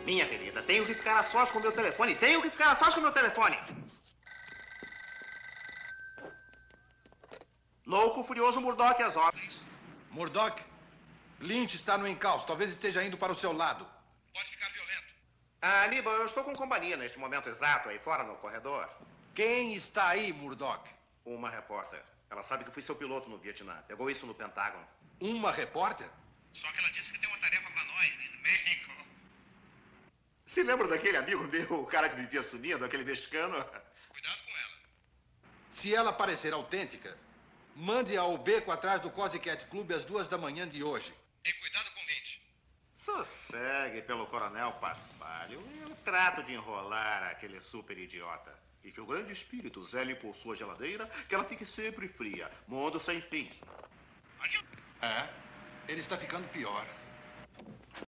Minha querida, tenho que ficar a sós com o meu telefone. Tenho que ficar a sós com o meu telefone. Louco, furioso, Murdoch, às ordens. Murdoch, Lynch está no encalço. Talvez esteja indo para o seu lado. Pode ficar violento. Ah, Aníbal, eu estou com companhia neste momento exato, aí fora no corredor. Quem está aí, Murdoch? Uma repórter. Ela sabe que fui seu piloto no Vietnã. Pegou isso no Pentágono. Uma repórter? Só que ela disse que tem uma tarefa para nós, em México. Se lembra daquele amigo meu, o cara que vivia sumindo, aquele mexicano? Cuidado com ela. Se ela parecer autêntica, mande ao beco atrás do Cozy Cat Club às 2 da manhã de hoje. E cuidado com Lynch. Sossegue pelo Coronel Paspalho. Eu trato de enrolar aquele super idiota. E que o grande espírito zele por sua geladeira, que ela fique sempre fria. Mundo sem fins. É, ele está ficando pior.